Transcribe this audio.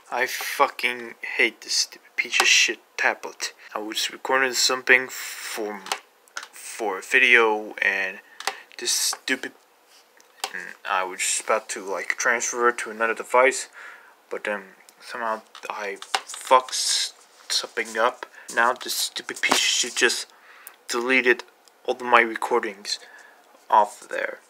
I fucking hate this stupid piece of shit tablet. I was recording something for a video, and this stupid, and I was just about to like transfer it to another device, but then somehow I fucked something up. Now this stupid piece of shit just deleted all of my recordings off there.